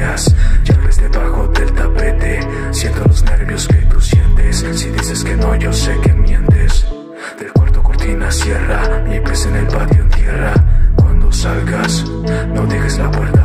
ideas. Ya ves debajo del tapete, siento los nervios que tú sientes. Si dices que no, yo sé que mientes. Del cuarto cortina cierra, mi pez en el patio en tierra. Cuando salgas, no dejes la puerta